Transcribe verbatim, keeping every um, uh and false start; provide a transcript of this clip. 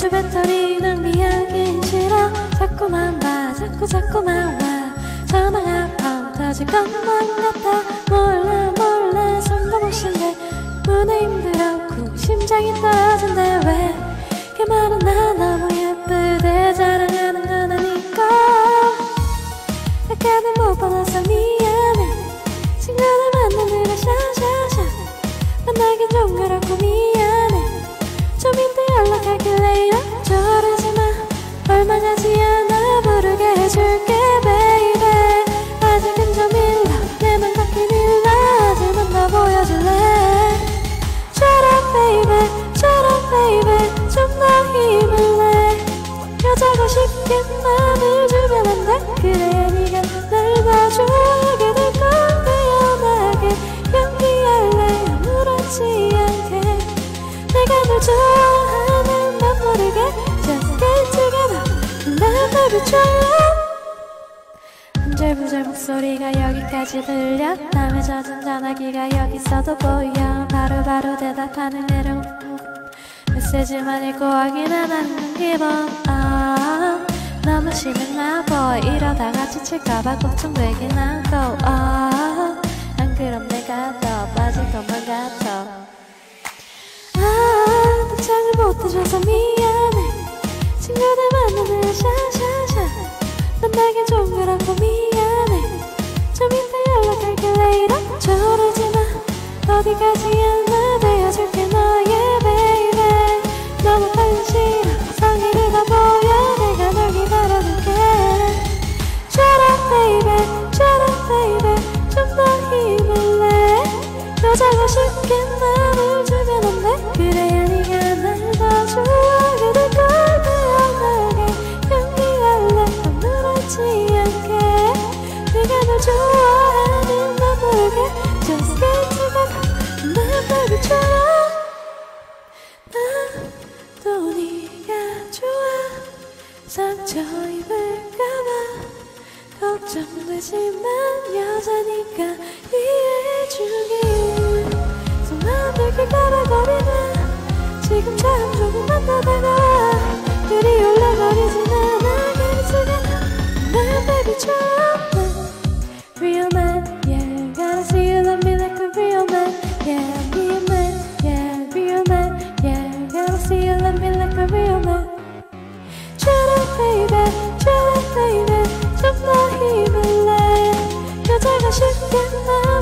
우주 배터리 낭비하긴 싫어. 자꾸만 봐 자꾸 자꾸만 와. 전화가 펑 터질 것만 같아. 몰라 몰라 숨도 못 쉰대. 문에 힘들어 쿵 심장이 떨어진대. 왜 그 말은 나 너무 예쁘대. 자랑하는 건 아니고 아까는 못 받아서 미안해. 친구들 만나느라 샤샤샤 만나긴 좀 그렇고 미안해. 좀 이따 연락할길래 이러저러지마. 얼마 가지 않아 부르게 해줄게 베이베. 아직은 좀 일러 내 맘 같긴 일러. 하지만 나 보여줄래. Shut up baby shut up baby 좀 더 힘을 내. 여자고 싶게 맘을 주면 안 돼. 그래야 네가 날 더 좋아하게 될 건데. 연하게 연기할래 아무렇지 않게. 내가 널 좋아하는 난 모르게 Just get together 난 baby try. 안절부절 목소리가 여기까지 들려. 남의 젖은 전화기가 여기서도 보여. 바로바로 바로 대답하는 매력. 메시지만 읽고 확인 안 하는 기분. 아, 너무 심했나 boy. 이러다가 지칠까봐 걱정되긴 하고. 아, 안 그럼 내가 더 빠질 것만 같아. 아, 답장을 못해줘서 미안해. 친구들 만나느라 샤샤샤 만나긴 좀 그렇고 미안해. 좀 이따 연락할길래 이러저러지마. 어디 가지 않아 되어줄게 너의 베이베. 너무 빨리 싫어 성의를 다 보여. 내가 널 기다려줄게. Shut up baby shut up baby 좀 더 힘을 내. 여자고 싶게 맘을 주면 안 돼. 그래야 네가 날 더 좋아하게 될 걸. 태연하게 연기할래 아무렇지 않게. 네가 널 좋아하는 난 모르게 Just get together 난 baby try. 나도 네가 좋아. 상처 입을까봐 걱정되지만 여자니까 이해해주길. 손안 들킬까봐 겁이나. 지금처럼 조금만 더 다가와. 그리 올라버리진 않아. Get together 난 baby try. Real man yeah gotta see you love me like a real man. Yeah real man yeah real man yeah gotta see you love me like a real man. Shut up baby shut up baby 좀 더 힘을 내. 여자가 쉽게 나